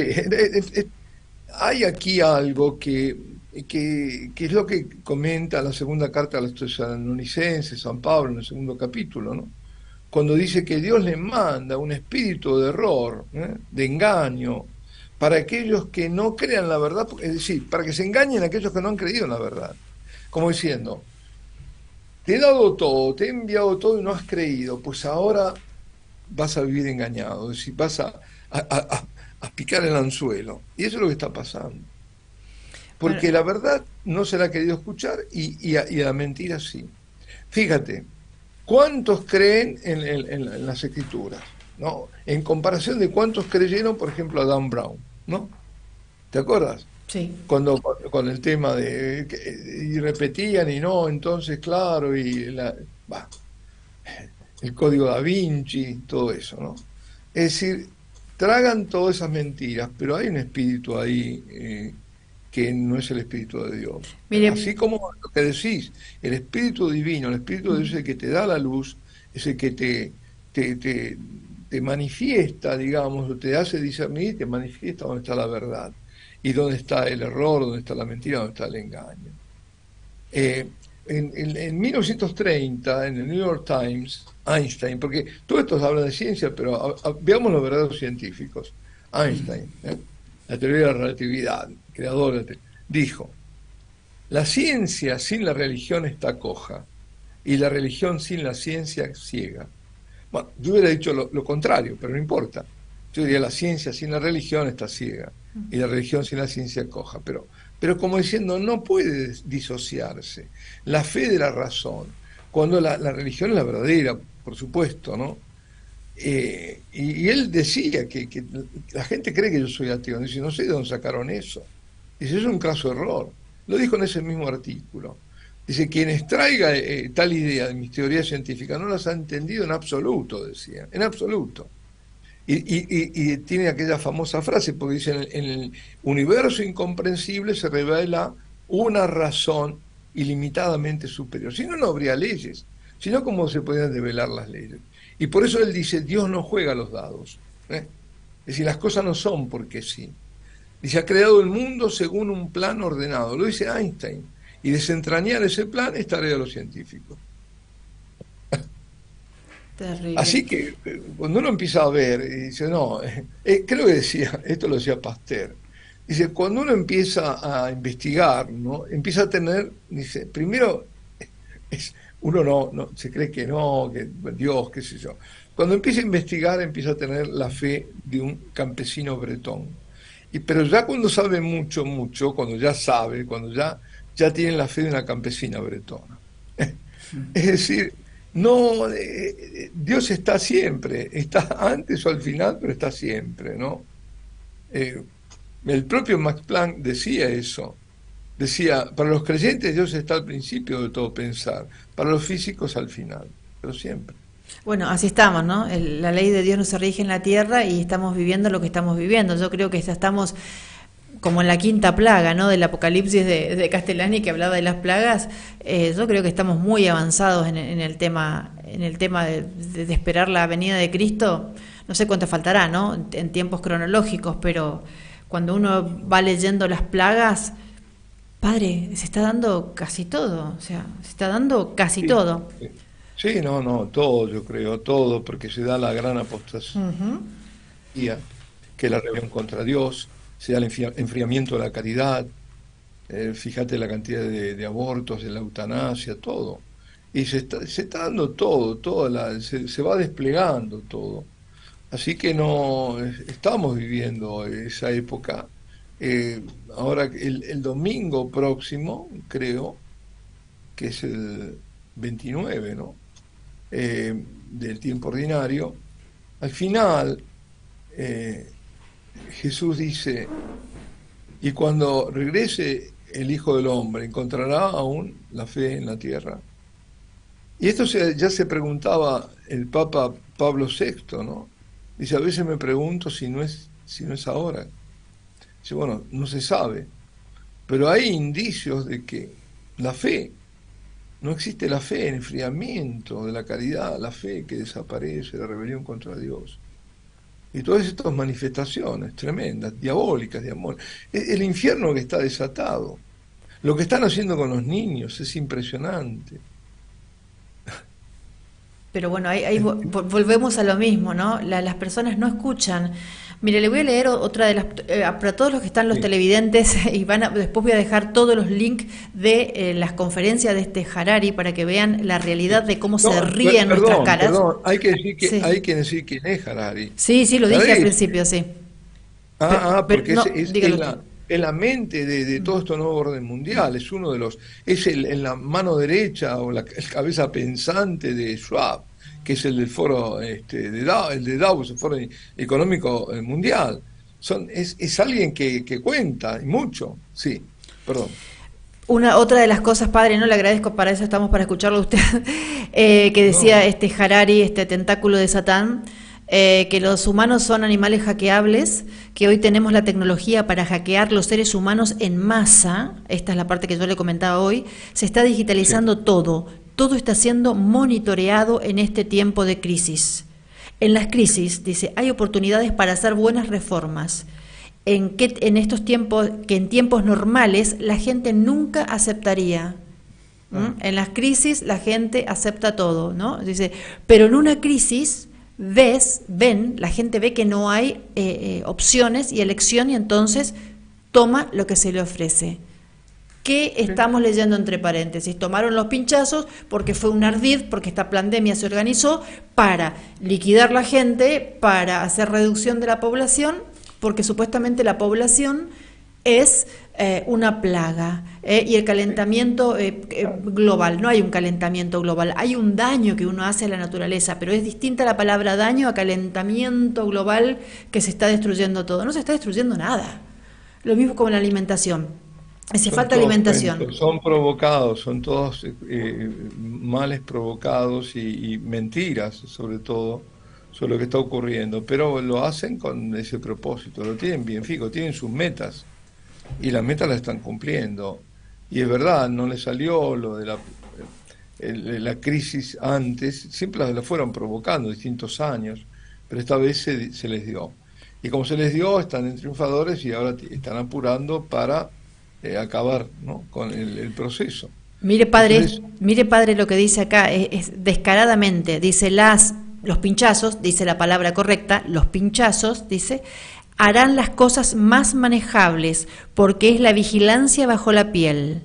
hay aquí algo que es lo que comenta la segunda carta a los tesalonicenses, San Pablo, en el segundo capítulo, ¿no? Cuando dice que Dios le manda un espíritu de error, de engaño, para aquellos que no crean la verdad, es decir, para que se engañen a aquellos que no han creído en la verdad. Como diciendo, te he dado todo, te he enviado todo y no has creído, pues ahora vas a vivir engañado, es decir, vas a picar el anzuelo. Y eso es lo que está pasando. porque la verdad no se la ha querido escuchar y a la mentira sí. Fíjate, ¿cuántos creen en las escrituras? ¿No? En comparación de cuántos creyeron, por ejemplo, a Dan Brown, ¿no? ¿Te acuerdas? Sí. Cuando con el tema de y repetían y no, entonces claro, el código Da Vinci, todo eso, ¿no? Es decir, tragan todas esas mentiras, pero hay un espíritu ahí que no es el espíritu de Dios. Mire, Así como lo que decís, el espíritu divino, el espíritu de Dios es el que te da la luz, es el que te manifiesta, digamos, te hace discernir, te manifiesta dónde está la verdad y dónde está el error, dónde está la mentira, dónde está el engaño. En 1930, en el New York Times, Einstein, porque todo esto habla de ciencia, pero veamos los verdaderos científicos. Einstein, la teoría de la relatividad, creador, dijo: la ciencia sin la religión está coja y la religión sin la ciencia ciega. Bueno, yo hubiera dicho lo contrario, pero no importa. Yo diría: la ciencia sin la religión está ciega y la religión sin la ciencia coja. Pero como diciendo, no puede disociarse la fe de la razón, cuando la religión es la verdadera, por supuesto, ¿no? Y él decía que la gente cree que yo soy ateo. Dice: no sé de dónde sacaron eso. Dice: es un craso error. Lo dijo en ese mismo artículo. Dice: quienes traiga tal idea de mis teorías científicas no las ha entendido en absoluto, decía, en absoluto. Y tiene aquella famosa frase, porque dice: en el universo incomprensible se revela una razón ilimitadamente superior. Si no, no habría leyes. Si no, ¿cómo se podrían develar las leyes? Y por eso él dice: Dios no juega los dados. Es decir, las cosas no son porque sí. Dice: ha creado el mundo según un plan ordenado. Lo dice Einstein. Y desentrañar ese plan es tarea de los científicos. Terrible. Así que cuando uno empieza a ver, y dice, no, creo que decía, esto lo decía Pasteur, dice, cuando uno empieza a investigar, ¿no? Empieza a tener, dice, primero, uno no se cree que no, que Dios, qué sé yo. Cuando empieza a investigar, empieza a tener la fe de un campesino bretón. Pero ya cuando sabe mucho, cuando ya sabe, cuando ya tiene la fe de una campesina bretona. Es decir, no, Dios está siempre, está antes o al final, pero está siempre, ¿no? El propio Max Planck decía eso. Decía: para los creyentes Dios está al principio de todo pensar, para los físicos al final, pero siempre. Bueno, así estamos, ¿no? La ley de Dios no se rige en la tierra y estamos viviendo lo que estamos viviendo. Yo creo que estamos como en la quinta plaga, ¿no? Del Apocalipsis de Castellani, que hablaba de las plagas. Yo creo que estamos muy avanzados en el tema de esperar la venida de Cristo. No sé cuánto faltará, ¿no? En tiempos cronológicos, pero cuando uno va leyendo las plagas, Padre, se está dando casi todo, o sea, se está dando casi todo. Sí, no, todo, yo creo, todo, porque se da la gran apostasía, que es la rebelión contra Dios, se da el enfriamiento de la caridad, fíjate la cantidad de abortos, de la eutanasia, todo. Y se está dando todo, se va desplegando todo. Así que no estamos viviendo esa época. Ahora, el domingo próximo, creo, que es el 29, ¿no? Del tiempo ordinario, al final Jesús dice: y cuando regrese el Hijo del Hombre, ¿encontrará aún la fe en la tierra? Y esto ya se preguntaba el Papa Pablo VI, ¿no? Dice: a veces me pregunto si no es ahora. Dice: bueno, no se sabe, pero hay indicios de que la fe, no existe la fe, el enfriamiento de la caridad, la fe que desaparece, la rebelión contra Dios. Y todas estas manifestaciones tremendas, diabólicas, de amor. El infierno que está desatado. Lo que están haciendo con los niños es impresionante. Pero bueno, ahí volvemos a lo mismo, ¿no? Las personas no escuchan. Mire, le voy a leer otra de las... para todos los que están los televidentes, y después voy a dejar todos los links de las conferencias de este Harari para que vean la realidad de cómo se ríen nuestras caras. Perdón, hay que decir quién es Harari. Sí, lo dije al principio, sí. Porque no, es es la mente de todo este nuevo orden mundial, es uno de los, en la mano derecha o el cabeza pensante de Schwab, que es el del foro el de Davos, el foro económico mundial. Es alguien que cuenta, y mucho, sí, perdón. Otra de las cosas, padre, no le agradezco, para eso estamos, para escucharlo a usted, que decía Harari, tentáculo de Satán, que los humanos son animales hackeables, que hoy tenemos la tecnología para hackear los seres humanos en masa. Esta es la parte que yo le comentaba hoy. Se está digitalizando todo está siendo monitoreado en este tiempo de crisis. En las crisis, dice, hay oportunidades para hacer buenas reformas. En estos tiempos, que en tiempos normales la gente nunca aceptaría. En las crisis la gente acepta todo, ¿no? Dice, pero en una crisis la gente ve que no hay opciones y elección, y entonces toma lo que se le ofrece. ¿Qué estamos leyendo entre paréntesis? Tomaron los pinchazos porque fue un ardid, porque esta pandemia se organizó para liquidar la gente, para hacer reducción de la población, porque supuestamente la población es una plaga, y el calentamiento global, no hay un calentamiento global, hay un daño que uno hace a la naturaleza, pero es distinta la palabra daño a calentamiento global, que se está destruyendo todo. No se está destruyendo nada. Lo mismo con la alimentación. Hace falta alimentación. Son provocados, son todos males provocados y mentiras, sobre todo, sobre lo que está ocurriendo, pero lo hacen con ese propósito, lo tienen bien fijo, tienen sus metas, y las metas las están cumpliendo. Y es verdad, no les salió lo de la crisis antes, siempre la fueron provocando distintos años, pero esta vez se les dio. Y como se les dio, están en triunfadores y ahora están apurando para acabar, ¿no?, con el proceso. Mire, padre, mire, padre, lo que dice acá, es descaradamente, dice los pinchazos, dice la palabra correcta, los pinchazos, dice, harán las cosas más manejables, porque es la vigilancia bajo la piel.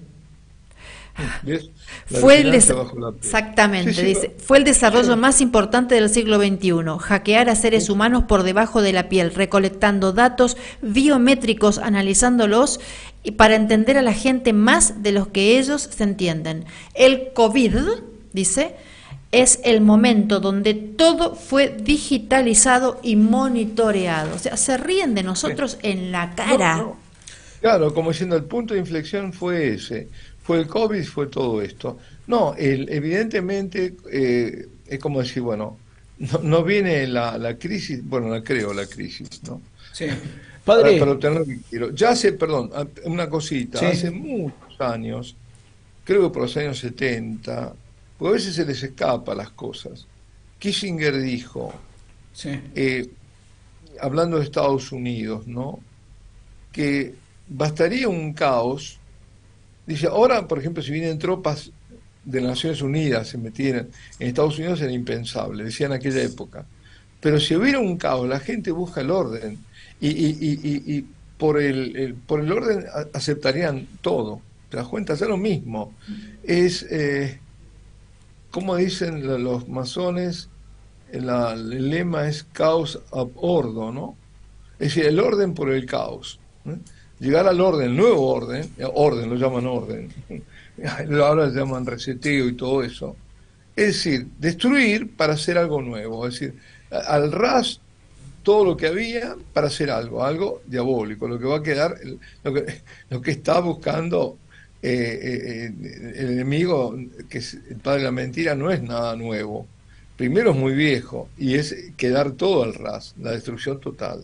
Exactamente, sí, dice, fue el desarrollo más importante del siglo XXI, hackear a seres humanos por debajo de la piel, recolectando datos biométricos, analizándolos, y para entender a la gente más de los que ellos se entienden. El COVID, dice, es el momento donde todo fue digitalizado y monitoreado. O sea, se ríen de nosotros en la cara. No. Claro, como diciendo, el punto de inflexión fue ese. Fue el COVID, fue todo esto. No, evidentemente, es como decir, bueno, no viene la crisis, bueno, la crisis, ¿no? Sí. Padre. Para obtener lo que quiero. Ya perdón, una cosita, sí. Hace muchos años, creo que por los años 70, porque a veces se les escapa las cosas, Kissinger dijo, sí, hablando de Estados Unidos, ¿no?, que bastaría un caos. Dice, ahora, por ejemplo, si vienen tropas de las Naciones Unidas, se metieran en Estados Unidos, era impensable, decía en aquella época. Pero si hubiera un caos, la gente busca el orden, y por el orden aceptarían todo. ¿Te das cuenta? Es lo mismo. Es, como dicen los masones, el lema es caos ab ordo, ¿no? Es decir, el orden por el caos. Llegar al orden, el nuevo orden lo llaman orden, ahora lo llaman reseteo y todo eso. Es decir, destruir para hacer algo nuevo, es decir, al ras todo lo que había para hacer algo diabólico, lo que va a quedar, lo que está buscando el enemigo, que es el padre de la mentira, no es nada nuevo. Primero es muy viejo, y es quedar todo al ras, la destrucción total.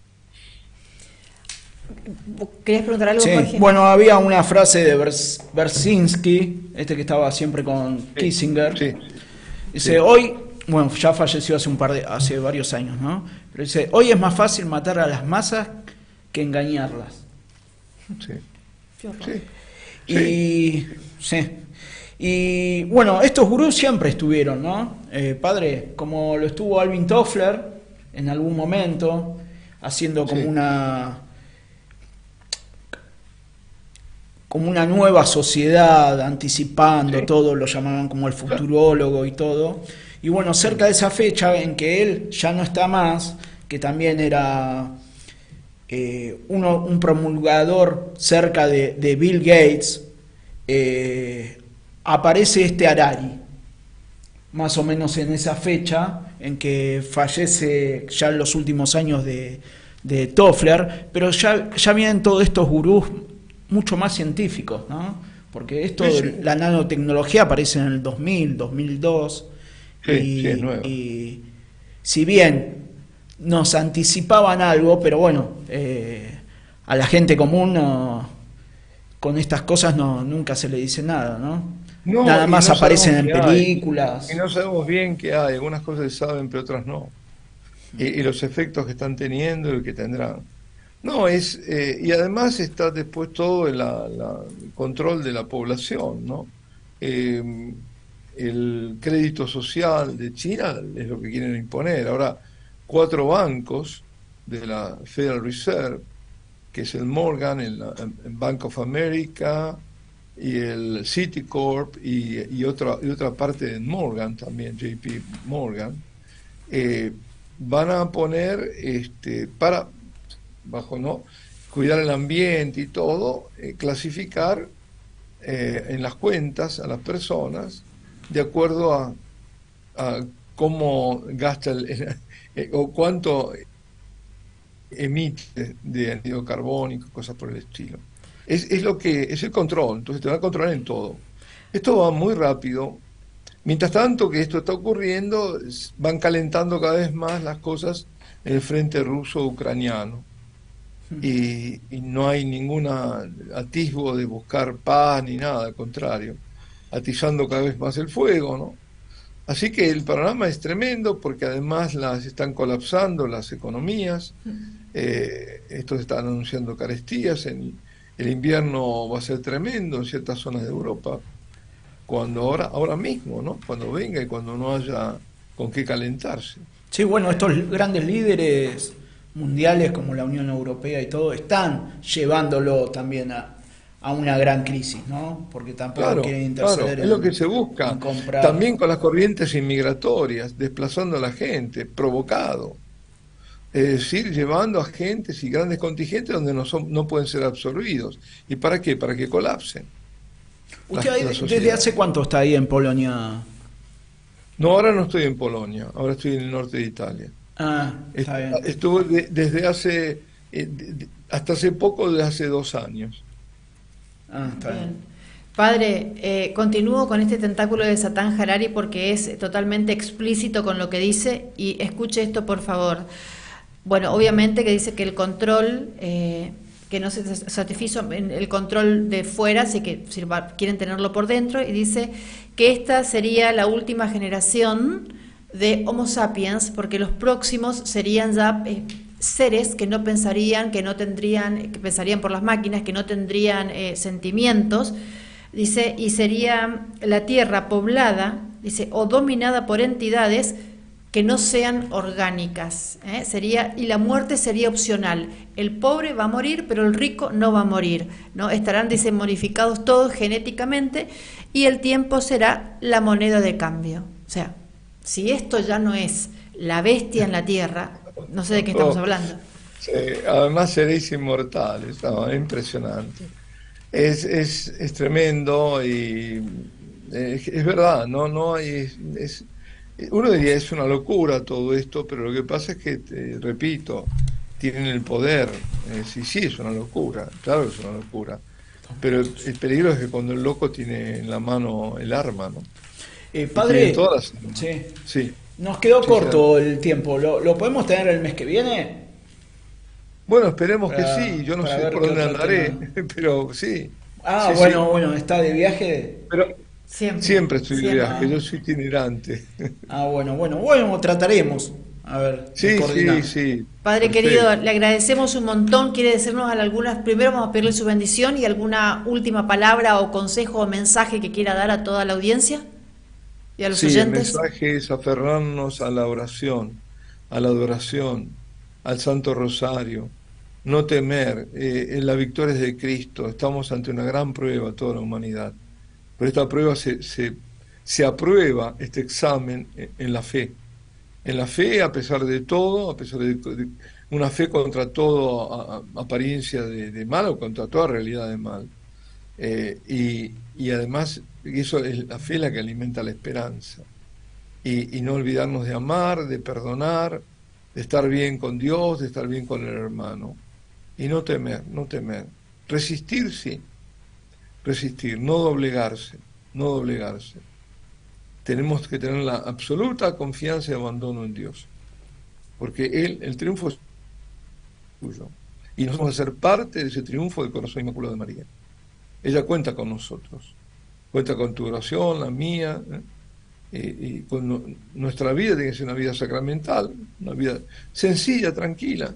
¿Querías preguntar algo, sí, Jorge? Bueno, había una frase de Bersinski, que estaba siempre con Kissinger. Sí. Dice, sí. Hoy, bueno, ya falleció hace varios años, ¿no? Pero dice, hoy es más fácil matar a las masas que engañarlas. Sí. Y bueno, estos gurús siempre estuvieron, ¿no? Padre, como lo estuvo Alvin Toffler en algún momento, haciendo como una nueva sociedad, anticipando todo, lo llamaban como el futurólogo y todo. Y bueno, cerca de esa fecha en que él ya no está más, que también era un promulgador cerca de Bill Gates, aparece este Harari, más o menos en esa fecha en que fallece ya en los últimos años de Toffler, pero ya vienen todos estos gurús mucho más científicos, ¿no? Porque esto de la nanotecnología aparece en el 2000, 2002, y si bien nos anticipaban algo, pero bueno, a la gente común con estas cosas nunca se le dice nada, ¿no? Nada más aparecen en películas. Y no sabemos bien qué hay, algunas cosas se saben, pero otras no. Y los efectos que están teniendo y que tendrán. No, y además está después todo el control de la población, ¿no? El crédito social de China es lo que quieren imponer. Ahora, 4 bancos de la Federal Reserve, que es el Morgan, el Bank of America y el Citicorp y otra parte de Morgan también, JP Morgan, van a poner bajo cuidar el ambiente y todo, clasificar en las cuentas a las personas de acuerdo a cómo gasta o cuánto emite de anhídrido carbónico, cosas por el estilo. Es lo que es el control, entonces te van a controlar en todo. Esto va muy rápido. Mientras tanto que esto está ocurriendo, van calentando cada vez más las cosas en el frente ruso-ucraniano. Y no hay ningún atisbo de buscar paz ni nada, al contrario, atizando cada vez más el fuego, ¿no? Así que el panorama es tremendo porque además están colapsando las economías, esto se están anunciando carestías, el invierno va a ser tremendo en ciertas zonas de Europa, cuando ahora mismo, ¿no? Cuando venga y cuando no haya con qué calentarse. Sí, bueno, estos grandes líderes mundiales como la Unión Europea y todo están llevándolo también a una gran crisis, ¿no? Porque tampoco quieren interceder. Claro, es lo que se busca. También con las corrientes inmigratorias, desplazando a la gente, provocado. Es decir, llevando a gentes y grandes contingentes donde no pueden ser absorbidos. ¿Y para qué? Para que colapsen. ¿Usted desde hace cuánto está ahí en Polonia? No, ahora no estoy en Polonia, ahora estoy en el norte de Italia. Está bien. Estuve desde hasta hace poco, desde hace 2 años. Está bien. Padre, continúo con este tentáculo de Satán Harari porque es totalmente explícito con lo que dice, y escuche esto por favor. Bueno, obviamente que dice que el control, que no se satisfizo el control de fuera, así que quieren tenerlo por dentro, y dice que esta sería la última generación de Homo sapiens, porque los próximos serían ya seres que no pensarían, que pensarían por las máquinas, que no tendrían sentimientos, dice, y sería la Tierra poblada, dice, o dominada por entidades que no sean orgánicas, y la muerte sería opcional. El pobre va a morir, pero el rico no va a morir, ¿no? Estarán, dice, modificados todos genéticamente, y el tiempo será la moneda de cambio. O sea, si esto ya no es la bestia en la Tierra, no sé de qué estamos hablando. Sí, además seréis inmortales, no, es impresionante. Es tremendo y es verdad, no hay... uno diría es una locura todo esto, pero lo que pasa es que, repito, tienen el poder. Sí, es una locura, claro que es una locura. Pero el peligro es que cuando el loco tiene en la mano el arma, ¿no? Padre, sí. Nos quedó corto el tiempo. ¿Lo podemos tener el mes que viene? Bueno, esperemos que sí. Yo no sé por dónde andaré, pero sí. Bueno, está de viaje. Pero siempre estoy de viaje, yo soy itinerante. Bueno, trataremos. A ver. Sí. Padre querido, le agradecemos un montón. ¿Quiere decirnos primero vamos a pedirle su bendición y alguna última palabra o consejo o mensaje que quiera dar a toda la audiencia y a los oyentes? El mensaje es aferrarnos a la oración, a la adoración, al Santo Rosario, no temer. La victoria es de Cristo. Estamos ante una gran prueba, toda la humanidad. Pero esta prueba se aprueba, este examen, en la fe. En la fe, a pesar de todo, a pesar una fe contra toda apariencia de mal o contra toda realidad de mal. Y además, eso es la fe la que alimenta la esperanza. Y no olvidarnos de amar, de perdonar, de estar bien con Dios, de estar bien con el hermano. Y no temer, no temer. Resistir, sí. Resistir, no doblegarse, no doblegarse. Tenemos que tener la absoluta confianza y abandono en Dios. Porque el triunfo es suyo. Y nosotros vamos a ser parte de ese triunfo del corazón inmaculado de María. Ella cuenta con nosotros. Cuenta con tu oración, la mía, y con nuestra vida tiene que ser una vida sacramental, una vida sencilla, tranquila.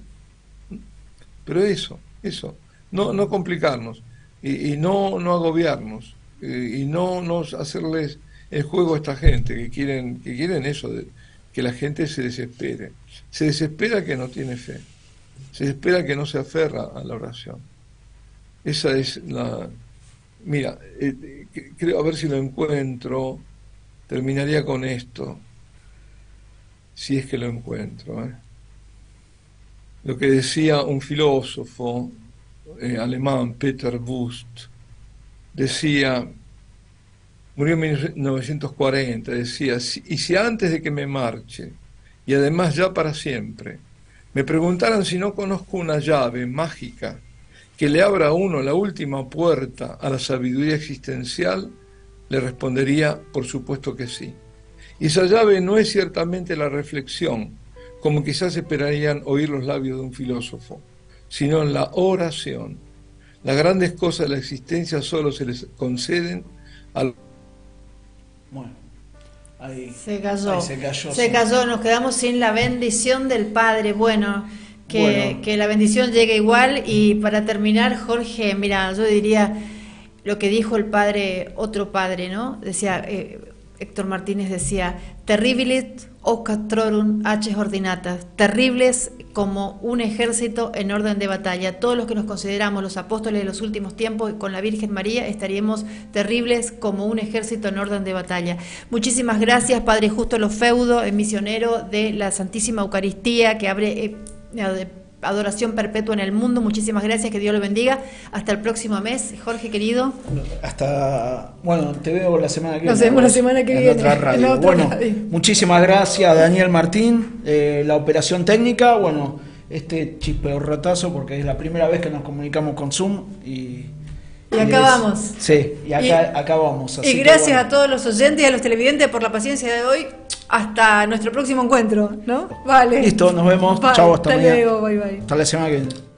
Pero eso, no complicarnos, y no agobiarnos, y no hacerles el juego a esta gente que quieren eso, que la gente se desespere. Se desespera que no tiene fe, se desespera que no se aferra a la oración. Esa es la... Mira, creo, a ver si lo encuentro, terminaría con esto, si es que lo encuentro. Lo que decía un filósofo alemán, Peter Wust, decía, murió en 1940, decía, y si antes de que me marche, y además ya para siempre, me preguntaran si no conozco una llave mágica que le abra a uno la última puerta a la sabiduría existencial, le respondería, por supuesto que sí. Y esa llave no es ciertamente la reflexión, como quizás esperarían oír los labios de un filósofo, sino en la oración. Las grandes cosas de la existencia solo se les conceden al... Bueno, ahí se cayó. Ahí se cayó. Se cayó, nos quedamos sin la bendición del Padre. Bueno, que la bendición llegue igual. Y para terminar, Jorge, mira, yo diría lo que dijo el padre, otro padre, ¿no? Decía, Héctor Martínez decía, terribilis ocatrorum haces ordinatas, terribles como un ejército en orden de batalla. Todos los que nos consideramos los apóstoles de los últimos tiempos con la Virgen María estaríamos terribles como un ejército en orden de batalla. Muchísimas gracias, Padre Justo Lofeudo, misionero de la Santísima Eucaristía, que abre adoración perpetua en el mundo. Muchísimas gracias, que Dios lo bendiga. Hasta el próximo mes, Jorge querido. Bueno, te veo la semana que viene. Nos vemos la semana que viene. En otra radio. Bueno, muchísimas gracias, Daniel Martín. La operación técnica, bueno, este chispeorrotazo, porque es la primera vez que nos comunicamos con Zoom y acá vamos. Sí, y acá vamos. Así y gracias a todos los oyentes y a los televidentes por la paciencia de hoy. Hasta nuestro próximo encuentro, ¿no? Vale. Listo, nos vemos. Bye. Chau, hasta mañana. Luego, bye bye. Hasta la semana que viene.